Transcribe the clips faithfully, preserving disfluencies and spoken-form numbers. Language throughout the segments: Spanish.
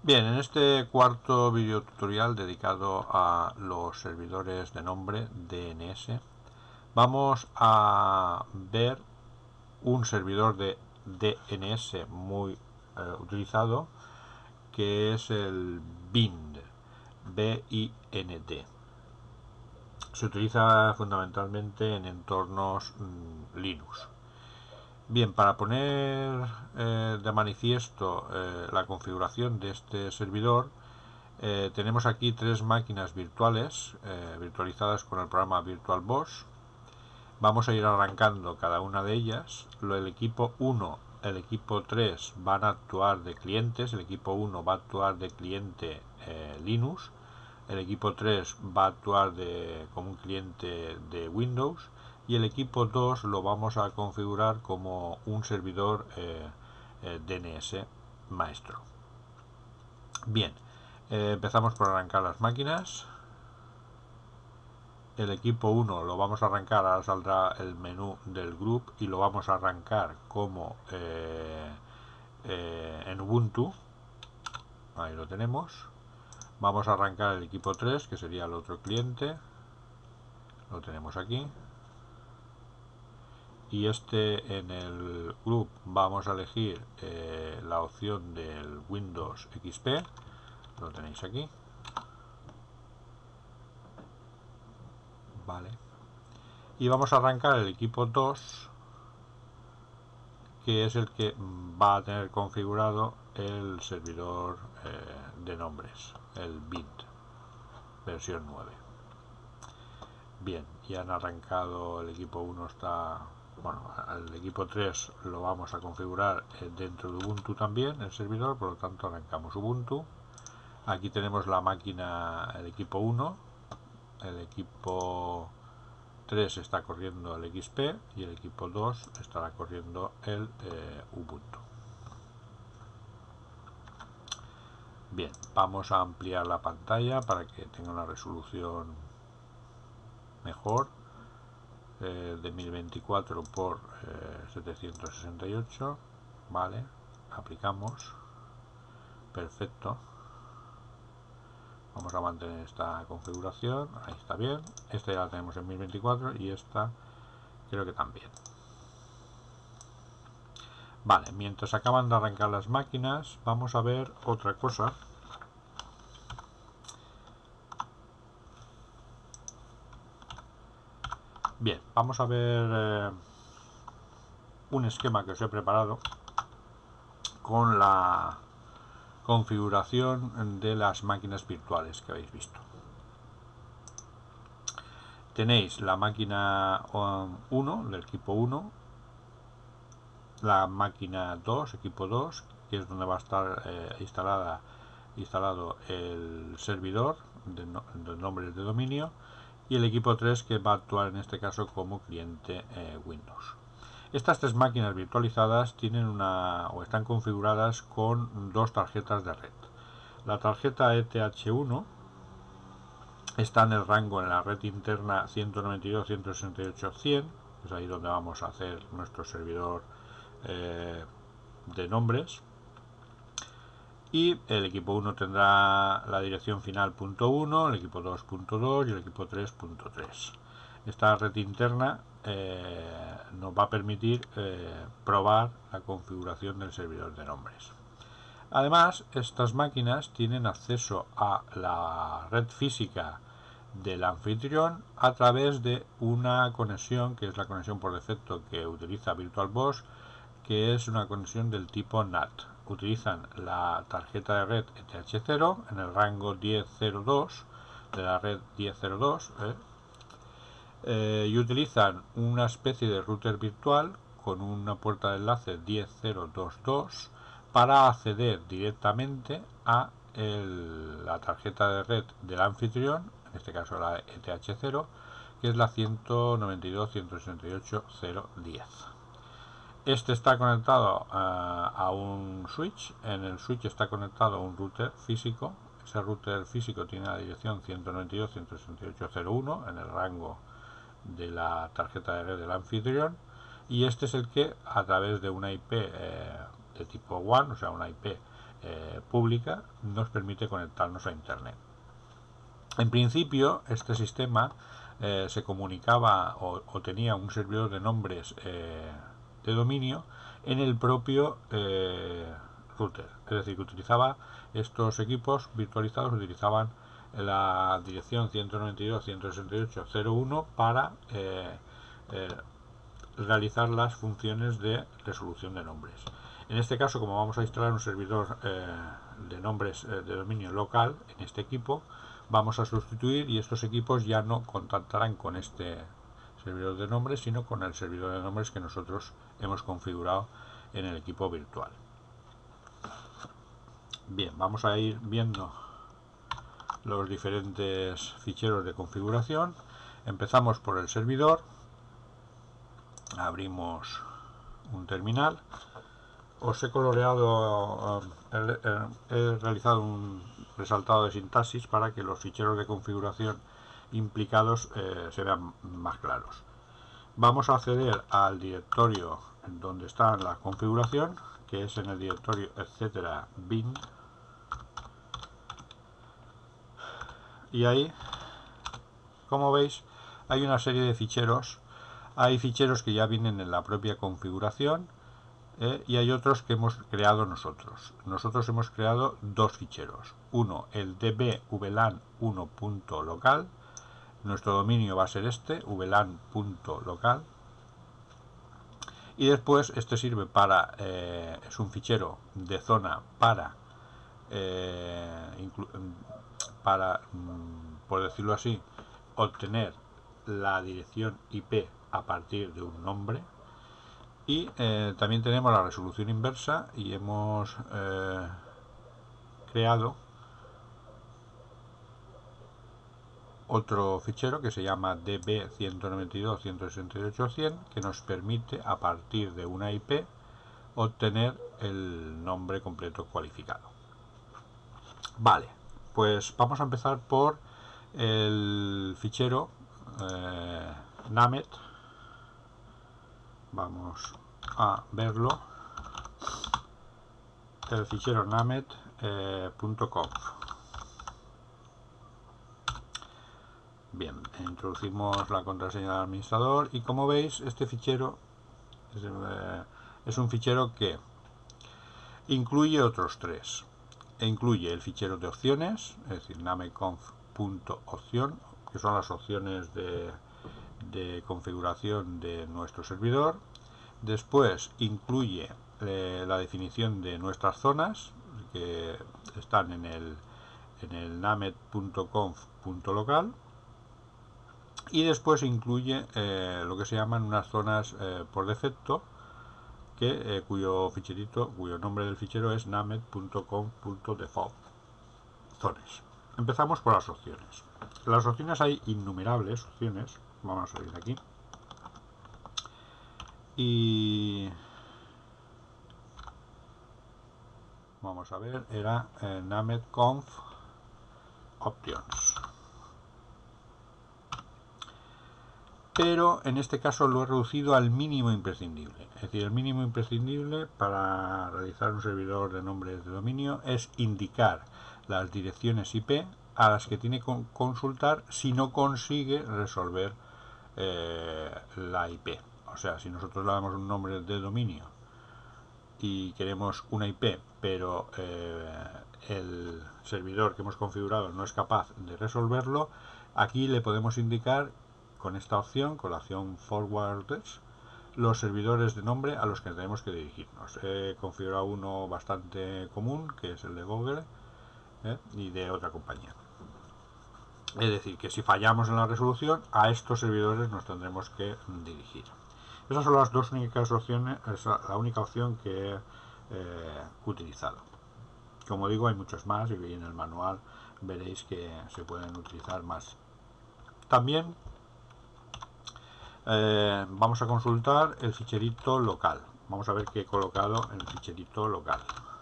Bien, en este cuarto video tutorial dedicado a los servidores de nombre D N S, vamos a ver un servidor de D N S muy eh, utilizado, que es el bind, B I N D. Se utiliza fundamentalmente en entornos mmm, Linux. Bien, para poner eh, de manifiesto eh, la configuración de este servidor, eh, tenemos aquí tres máquinas virtuales eh, virtualizadas con el programa VirtualBox. Vamos a ir arrancando cada una de ellas. El equipo uno, el equipo tres van a actuar de clientes. El equipo uno va a actuar de cliente eh, Linux. El equipo tres va a actuar de, como un cliente de Windows. Y el equipo dos lo vamos a configurar como un servidor eh, eh, D N S maestro. Bien, eh, empezamos por arrancar las máquinas. El equipo uno lo vamos a arrancar, ahora saldrá el menú del group y lo vamos a arrancar como eh, eh, en Ubuntu. Ahí lo tenemos. Vamos a arrancar el equipo tres, que sería el otro cliente. Lo tenemos aquí. Y este, en el group vamos a elegir eh, la opción del Windows X P. Lo tenéis aquí. Vale. Y vamos a arrancar el equipo dos, que es el que va a tener configurado el servidor eh, de nombres, el bind, versión nueve. Bien, ya han arrancado el equipo uno, está, bueno, el equipo tres lo vamos a configurar dentro de Ubuntu también, el servidor, por lo tanto arrancamos Ubuntu. Aquí tenemos la máquina, el equipo uno, el equipo tres está corriendo el X P y el equipo dos estará corriendo el eh, Ubuntu. Bien, vamos a ampliar la pantalla para que tenga una resolución mejor, eh, de mil veinticuatro por eh, setecientos sesenta y ocho. Vale, aplicamos. Perfecto. Vamos a mantener esta configuración. Ahí está bien. Esta ya la tenemos en mil veinticuatro y esta creo que también. Vale, mientras acaban de arrancar las máquinas, vamos a ver otra cosa. Bien, vamos a ver eh, un esquema que os he preparado con la configuración de las máquinas virtuales que habéis visto. Tenéis la máquina uno del equipo uno, la máquina dos, equipo dos, que es donde va a estar eh, instalada instalado el servidor de, no, de nombres de dominio, y el equipo tres, que va a actuar en este caso como cliente eh, Windows. Estas tres máquinas virtualizadas tienen una o están configuradas con dos tarjetas de red. La tarjeta E T H uno está en el rango en la red interna ciento noventa y dos, ciento sesenta y ocho, cien, es ahí donde vamos a hacer nuestro servidor eh, de nombres. Y el equipo uno tendrá la dirección final punto uno, el equipo dos punto dos y el equipo tres punto tres. Esta red interna eh, nos va a permitir eh, probar la configuración del servidor de nombres. Además, estas máquinas tienen acceso a la red física del anfitrión a través de una conexión que es la conexión por defecto que utiliza VirtualBox, que es una conexión del tipo N A T. Utilizan la tarjeta de red E T H cero en el rango diez punto cero dos de la red diez punto cero dos eh, eh, y utilizan una especie de router virtual con una puerta de enlace diez punto cero punto veintidós para acceder directamente a el, la tarjeta de red del anfitrión, en este caso la E T H cero, que es la ciento noventa y dos punto ciento sesenta y ocho punto cero punto diez. Este está conectado a, a un switch. En el switch está conectado a un router físico. Ese router físico tiene la dirección ciento noventa y dos punto ciento sesenta y ocho punto cero uno en el rango de la tarjeta de red del anfitrión, y este es el que, a través de una I P eh, de tipo WAN, o sea una I P eh, pública, nos permite conectarnos a internet. En principio este sistema eh, se comunicaba o, o tenía un servidor de nombres eh, de dominio en el propio eh, router, es decir, que utilizaba estos equipos virtualizados, utilizaban la dirección ciento noventa y dos punto ciento sesenta y ocho punto cero uno para eh, eh, realizar las funciones de resolución de nombres. En este caso, como vamos a instalar un servidor eh, de nombres eh, de dominio local en este equipo, vamos a sustituir y estos equipos ya no contactarán con este servidor de nombres, sino con el servidor de nombres que nosotros hemos configurado en el equipo virtual. Bien, vamos a ir viendo los diferentes ficheros de configuración. Empezamos por el servidor, abrimos un terminal. Os he coloreado, he, he realizado un resaltado de sintaxis para que los ficheros de configuración implicados eh, se vean más claros. Vamos a acceder al directorio donde está la configuración, que es en el directorio etcétera bin, y ahí, como veis, hay una serie de ficheros. Hay ficheros que ya vienen en la propia configuración, eh, y hay otros que hemos creado nosotros. Nosotros hemos creado dos ficheros. Uno, el dbvlan uno punto local. Nuestro dominio va a ser este, vlan punto local. Y después este sirve para, eh, es un fichero de zona para, eh, para, por decirlo así, obtener la dirección I P a partir de un nombre. Y eh, también tenemos la resolución inversa y hemos eh, creado otro fichero que se llama d b ciento noventa y dos punto ciento sesenta y ocho punto cien, que nos permite a partir de una I P obtener el nombre completo cualificado. Vale, pues vamos a empezar por el fichero eh, namet. Vamos a verlo. El fichero namet punto conf. Eh, Bien, introducimos la contraseña del administrador y, como veis, este fichero es, eh, es un fichero que incluye otros tres. E incluye el fichero de opciones, es decir, nametconf.opción, que son las opciones de, de configuración de nuestro servidor. Después incluye eh, la definición de nuestras zonas, que están en el, en el namet.conf.local. Y después incluye eh, lo que se llaman unas zonas eh, por defecto, que, eh, cuyo ficherito, cuyo nombre del fichero es namet.conf.default zones. Empezamos por las opciones. Las opciones, hay innumerables opciones. Vamos a salir de aquí. Y vamos a ver, era eh, nametconf options. Pero en este caso lo he reducido al mínimo imprescindible. Es decir, el mínimo imprescindible para realizar un servidor de nombres de dominio es indicar las direcciones I P a las que tiene que consultar si no consigue resolver eh, la I P. O sea, si nosotros le damos un nombre de dominio y queremos una I P, pero eh, el servidor que hemos configurado no es capaz de resolverlo, aquí le podemos indicar con esta opción, con la opción forwarders, los servidores de nombre a los que tenemos que dirigirnos. He configurado uno bastante común, que es el de Google, ¿eh? y de otra compañía. Es decir, que si fallamos en la resolución, a estos servidores nos tendremos que dirigir. Esas son las dos únicas opciones, es la única opción que he eh, utilizado. Como digo, hay muchos más y en el manual veréis que se pueden utilizar más. También Eh, vamos a consultar el ficherito local. Vamos a ver qué he colocado en el ficherito local.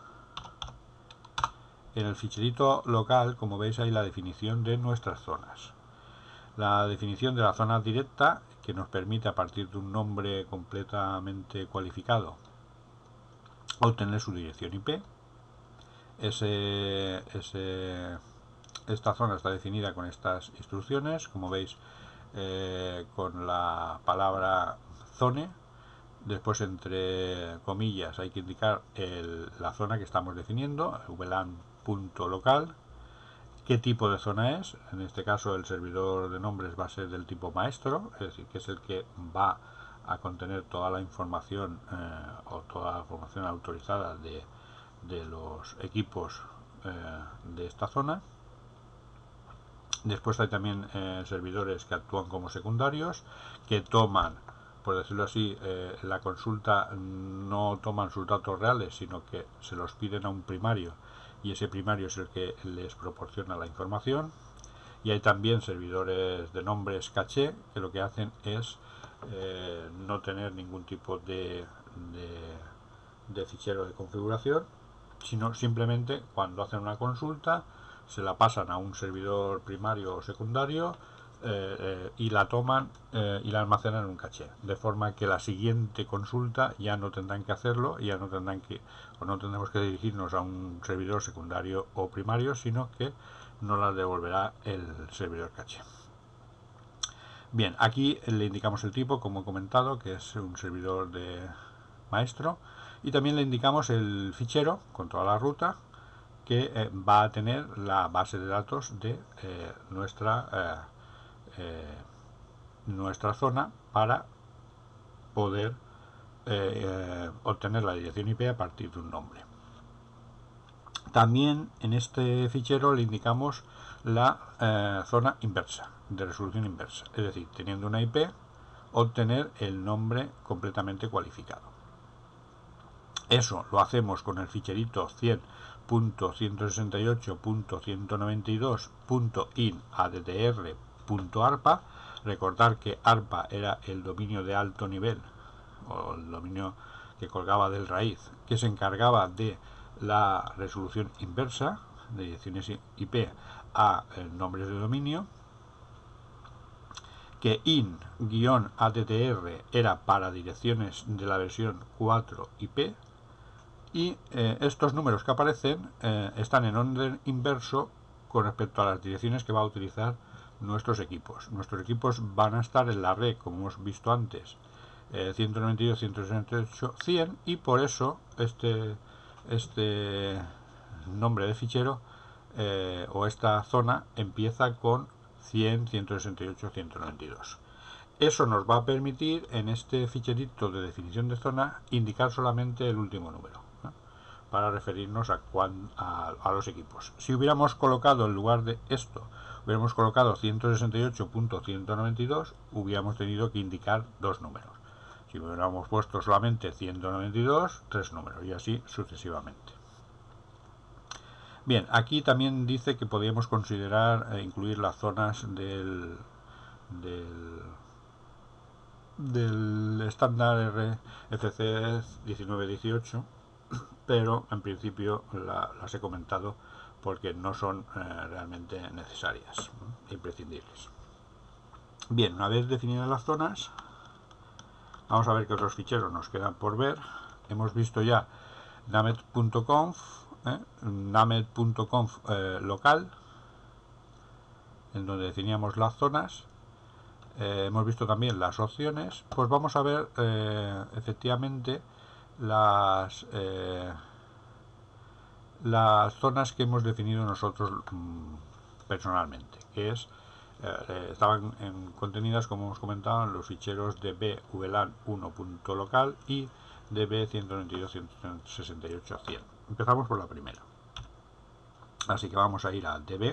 En el ficherito local, como veis, hay la definición de nuestras zonas. La definición de la zona directa, que nos permite, a partir de un nombre completamente cualificado, obtener su dirección I P. Ese, ese, esta zona está definida con estas instrucciones, como veis, eh, con la palabra zone. Después, entre comillas, hay que indicar el, la zona que estamos definiendo, vlan.local. ¿Qué tipo de zona es? En este caso el servidor de nombres va a ser del tipo maestro, es decir, que es el que va a contener toda la información eh, o toda la información autorizada de, de los equipos eh, de esta zona. Después hay también eh, servidores que actúan como secundarios, que toman, por decirlo así, eh, la consulta, no toman sus datos reales, sino que se los piden a un primario, y ese primario es el que les proporciona la información. Y hay también servidores de nombres caché, que lo que hacen es eh, no tener ningún tipo de, de, de fichero de configuración, sino simplemente cuando hacen una consulta se la pasan a un servidor primario o secundario eh, eh, y la toman eh, y la almacenan en un caché, de forma que la siguiente consulta ya no tendrán que hacerlo, ya no tendrán que, o no tendremos que dirigirnos a un servidor secundario o primario, sino que nos la devolverá el servidor caché. Bien, aquí le indicamos el tipo, como he comentado, que es un servidor de maestro, y también le indicamos el fichero con toda la ruta que eh, va a tener la base de datos de eh, nuestra eh, eh, nuestra zona para poder eh, eh, obtener la dirección I P a partir de un nombre. También en este fichero le indicamos la eh, zona inversa, de resolución inversa, es decir, teniendo una I P, obtener el nombre completamente cualificado. Eso lo hacemos con el ficherito cien punto ciento sesenta y ocho punto ciento noventa y dos punto in addr.arpa. Recordar que ARPA era el dominio de alto nivel, o el dominio que colgaba del raíz, que se encargaba de la resolución inversa de direcciones I P a eh, nombres de dominio, que in-addr era para direcciones de la versión cuatro I P, y eh, estos números que aparecen eh, están en orden inverso con respecto a las direcciones que va a utilizar nuestros equipos. Nuestros equipos van a estar en la red, como hemos visto antes, eh, ciento noventa y dos, ciento sesenta y ocho, cien, y por eso este, este nombre de fichero eh, o esta zona empieza con cien, ciento sesenta y ocho, ciento noventa y dos. Eso nos va a permitir en este ficherito de definición de zona indicar solamente el último número, ¿no?, para referirnos a, cuan, a, a los equipos. Si hubiéramos colocado en lugar de esto, hubiéramos colocado ciento sesenta y ocho punto ciento noventa y dos, hubiéramos tenido que indicar dos números. Si hubiéramos puesto solamente ciento noventa y dos, tres números, y así sucesivamente. Bien, aquí también dice que podríamos considerar eh, incluir las zonas del, del del estándar R F C diecinueve dieciocho, pero en principio la, las he comentado porque no son eh, realmente necesarias, imprescindibles. Bien, una vez definidas las zonas, vamos a ver qué otros ficheros nos quedan por ver. Hemos visto ya named punto conf, eh, named punto conf eh, local, en donde definíamos las zonas. Eh, hemos visto también las opciones. Pues vamos a ver eh, efectivamente las eh, las zonas que hemos definido nosotros mmm, personalmente, que es eh, estaban en, contenidas, como hemos comentado, en los ficheros de vlan uno punto local y de b ciento noventa y dos, ciento sesenta y ocho, cien. Empezamos por la primera, así que vamos a ir a db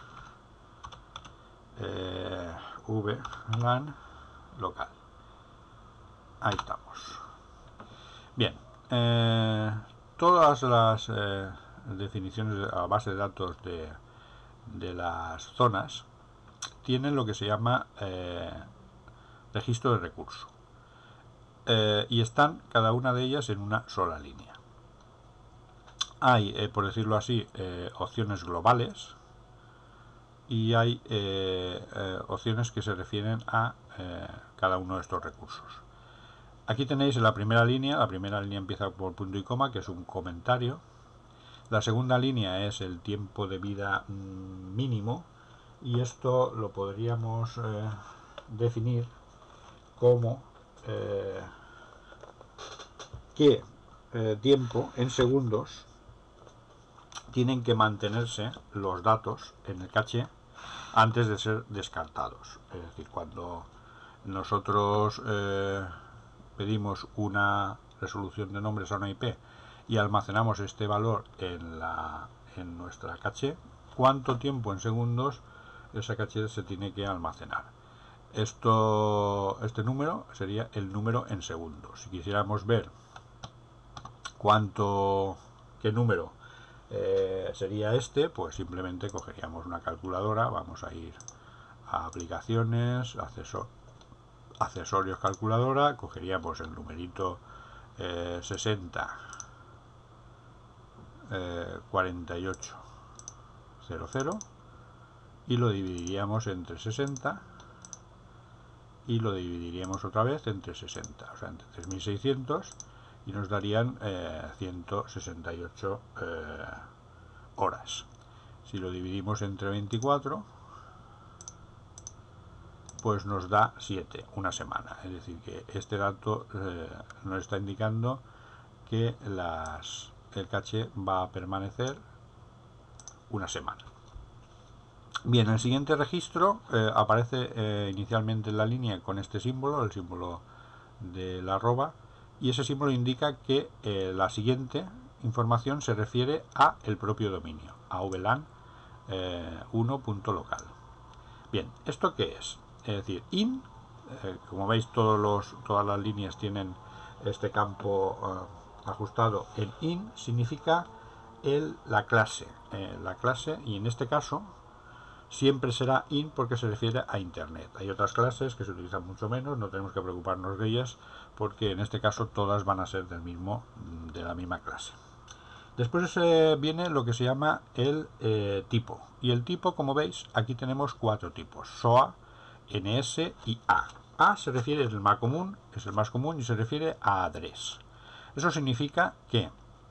eh, vlan local. Ahí estamos. Bien, eh, todas las eh, definiciones a base de datos de, de las zonas tienen lo que se llama eh, registro de recurso, eh, y están cada una de ellas en una sola línea. Hay, eh, por decirlo así, eh, opciones globales, y hay eh, eh, opciones que se refieren a eh, cada uno de estos recursos. Aquí tenéis en la primera línea, la primera línea empieza por punto y coma, que es un comentario. La segunda línea es el tiempo de vida mmm, mínimo, y esto lo podríamos eh, definir como eh, qué eh, tiempo en segundos tienen que mantenerse los datos en el caché antes de ser descartados. Es decir, cuando nosotros eh, pedimos una resolución de nombres a una I P y almacenamos este valor en, la, en nuestra caché, ¿cuánto tiempo en segundos esa caché se tiene que almacenar? Esto, este número sería el número en segundos. Si quisiéramos ver cuánto, qué número eh, sería este, pues simplemente cogeríamos una calculadora, vamos a ir a aplicaciones, accesor, accesorios calculadora, cogeríamos el numerito eh, sesenta eh, cuarenta y ocho cero cero y lo dividiríamos entre sesenta y lo dividiríamos otra vez entre sesenta, o sea, entre tres mil seiscientos, y nos darían eh, ciento sesenta y ocho eh, horas. Si lo dividimos entre veinticuatro, pues nos da siete, una semana. Es decir, que este dato eh, nos está indicando que las, el caché va a permanecer una semana. Bien, el siguiente registro eh, aparece eh, inicialmente en la línea con este símbolo, el símbolo de la arroba, y ese símbolo indica que eh, la siguiente información se refiere a el propio dominio, a vlan eh, uno punto local. Bien, ¿esto qué es? Es decir, in, eh, como veis todos los, todas las líneas tienen este campo eh, ajustado en in, significa el, la clase, eh, la clase, y en este caso siempre será in porque se refiere a internet. Hay otras clases que se utilizan mucho menos, no tenemos que preocuparnos de ellas porque en este caso todas van a ser del mismo, de la misma clase. Después eh, viene lo que se llama el eh, tipo, y el tipo, como veis, aquí tenemos cuatro tipos: S O A, N S y A. A se refiere, es el más común, es el más común y se refiere a address. Eso significa que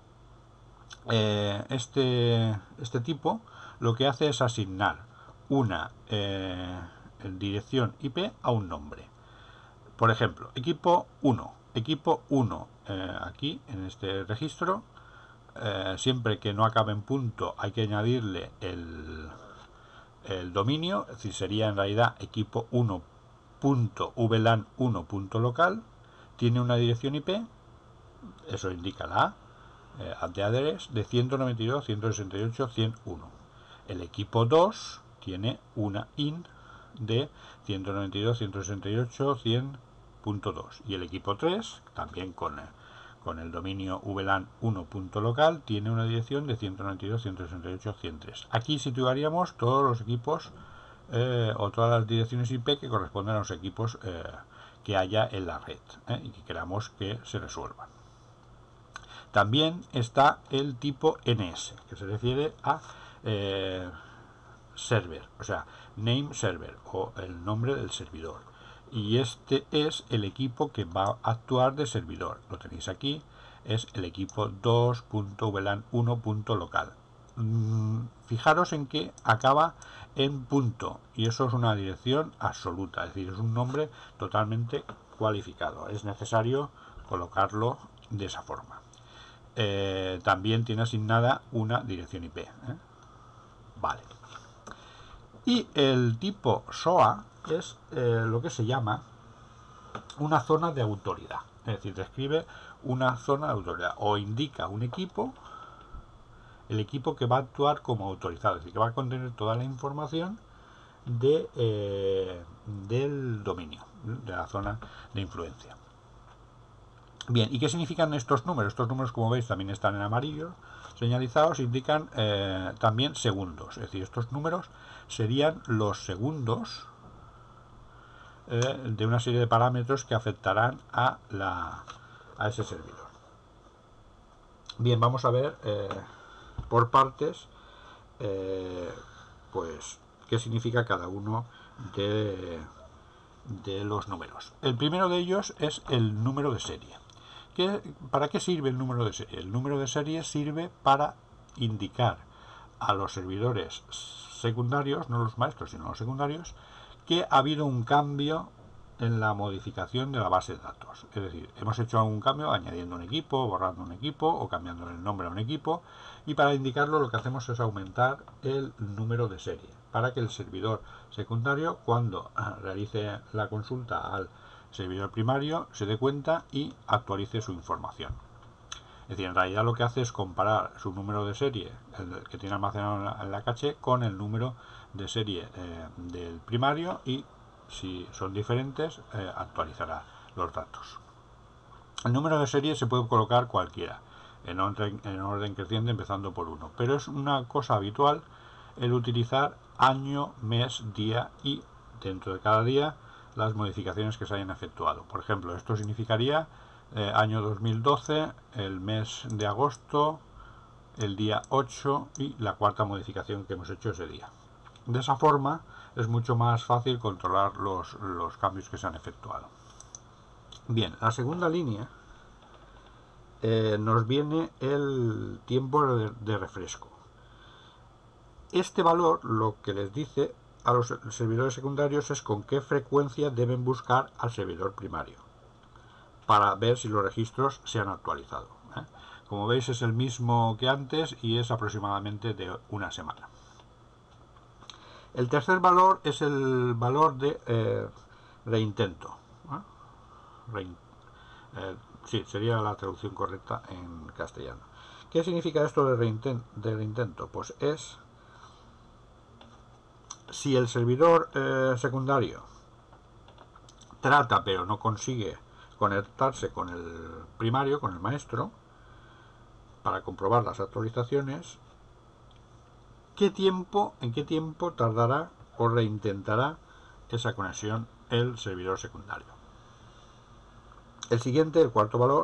eh, este, este tipo lo que hace es asignar una eh, dirección I P a un nombre. Por ejemplo, equipo uno. Equipo uno, eh, aquí en este registro, eh, siempre que no acabe en punto hay que añadirle el, el dominio, es decir, sería en realidad equipo uno punto vlan uno punto local, tiene una dirección I P, eso indica la A, eh, de address de ciento noventa y dos punto ciento sesenta y ocho punto ciento uno. El equipo dos tiene una in de ciento noventa y dos punto ciento sesenta y ocho punto cien punto dos, y el equipo tres, también con, con el dominio vlan uno punto local, tiene una dirección de ciento noventa y dos punto ciento sesenta y ocho punto ciento tres. Aquí situaríamos todos los equipos eh, o todas las direcciones I P que corresponden a los equipos eh, que haya en la red eh, y que queramos que se resuelvan. También está el tipo N S, que se refiere a eh, server, o sea, name server, o el nombre del servidor. Y este es el equipo que va a actuar de servidor. Lo tenéis aquí, es el equipo dos punto vlan uno punto local. Mm, fijaros en que acaba en punto, y eso es una dirección absoluta, es decir, es un nombre totalmente cualificado. Es necesario colocarlo de esa forma. Eh, también tiene asignada una dirección I P. ¿eh? Vale. Y el tipo S O A es eh, lo que se llama una zona de autoridad. Es decir, describe una zona de autoridad o indica un equipo, el equipo que va a actuar como autorizado, es decir, que va a contener toda la información de, eh, del dominio, de la zona de influencia. Bien, ¿y qué significan estos números? Estos números, como veis, también están en amarillo señalizados, indican eh, también segundos. Es decir, estos números serían los segundos eh, de una serie de parámetros que afectarán a, la, a ese servidor. Bien, vamos a ver eh, por partes eh, pues qué significa cada uno de, de los números. El primero de ellos es el número de serie. ¿Qué, ¿Para qué sirve el número de serie? El número de serie sirve para indicar a los servidores secundarios, no los maestros sino los secundarios, que ha habido un cambio en la modificación de la base de datos. Es decir, hemos hecho algún cambio añadiendo un equipo, borrando un equipo o cambiando el nombre a un equipo, y para indicarlo lo que hacemos es aumentar el número de serie para que el servidor secundario, cuando realice la consulta al servidor primario, se dé cuenta y actualice su información. Es decir, en realidad lo que hace es comparar su número de serie, el que tiene almacenado en la, en la caché, con el número de serie eh, del primario, y si son diferentes, eh, actualizará los datos. El número de serie se puede colocar cualquiera, en orden, en orden creciente, empezando por uno, pero es una cosa habitual el utilizar año, mes, día y dentro de cada día las modificaciones que se hayan efectuado. Por ejemplo, esto significaría eh, año dos mil doce, el mes de agosto, el día ocho y la cuarta modificación que hemos hecho ese día. De esa forma es mucho más fácil controlar los, los cambios que se han efectuado. Bien, la segunda línea eh, nos viene el tiempo de, de refresco. Este valor lo que les dice a los servidores secundarios es con qué frecuencia deben buscar al servidor primario para ver si los registros se han actualizado, ¿eh? Como veis es el mismo que antes y es aproximadamente de una semana. El tercer valor es el valor de eh, reintento. ¿eh? Rein, eh, sí, sería la traducción correcta en castellano. ¿Qué significa esto de, reinten, de reintento? Pues es si el servidor eh, secundario trata pero no consigue conectarse con el primario, con el maestro, para comprobar las actualizaciones, ¿qué tiempo, en qué tiempo tardará o reintentará esa conexión el servidor secundario? El siguiente, el cuarto valor,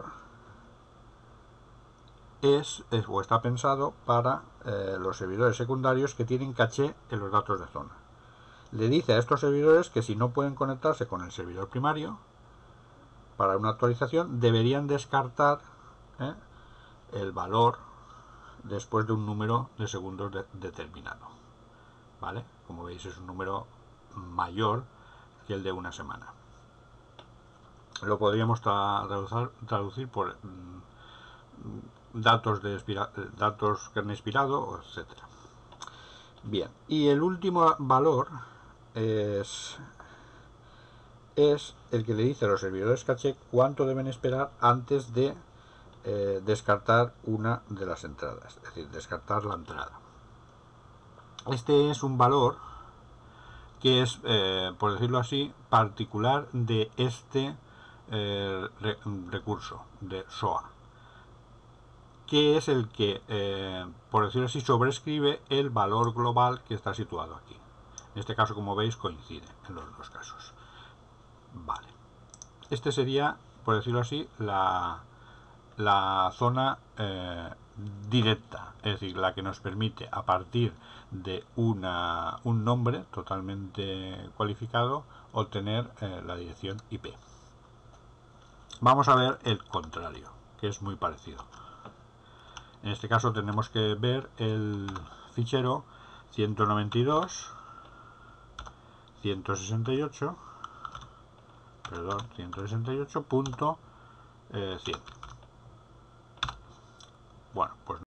es, es o está pensado para eh, los servidores secundarios que tienen caché en los datos de zona. Le dice a estos servidores que si no pueden conectarse con el servidor primario para una actualización, deberían descartar ¿eh? el valor después de un número de segundos de, determinado. ¿Vale? Como veis es un número mayor que el de una semana. Lo podríamos traducir, traducir por mmm, datos de expira, datos que han expirado, etcétera. Bien, y el último valor es, es el que le dice a los servidores caché cuánto deben esperar antes de eh, descartar una de las entradas, es decir, descartar la entrada. Este es un valor que es, eh, por decirlo así, particular de este eh, re, recurso de S O A, que es el que, eh, por decirlo así, sobrescribe el valor global que está situado aquí. En este caso, como veis, coincide en los dos casos. Vale. Este sería, por decirlo así, la, la zona eh, directa, es decir, la que nos permite, a partir de una, un nombre totalmente cualificado, obtener eh, la dirección I P. Vamos a ver el contrario, que es muy parecido. En este caso tenemos que ver el fichero ciento noventa y dos, ciento sesenta y ocho, perdón, ciento sesenta y ocho punto cien. Bueno, pues